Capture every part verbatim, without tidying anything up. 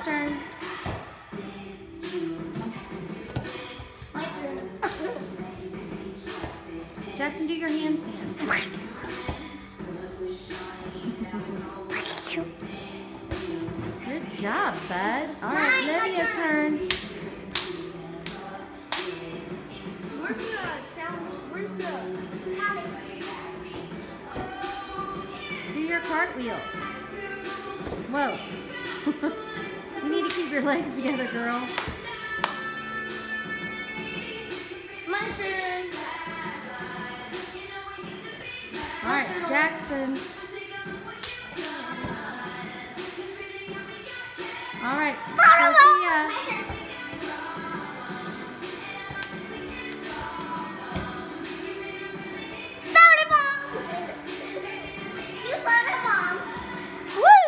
Jackson's turn. My turn. Jackson, do your handstand. Good job, bud. All right, My- my Lydia's turn. turn. Where's the sound? Where's the... Do your cartwheel. Whoa. You need to keep your legs together, girl. My turn. All right, Jackson. All right, Sophia. Soda bomb. You soda bombs. Woo!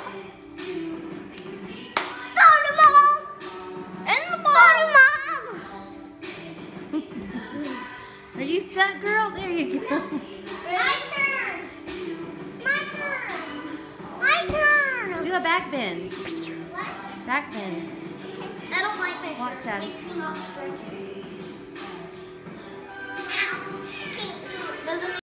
Soda bombs. And the bottom mom. Are you stuck, girl? There you go. My turn. My turn. My turn. Do a back bend. What? Back bend. I don't like my Watch shirt. that. Makes me not stretchy.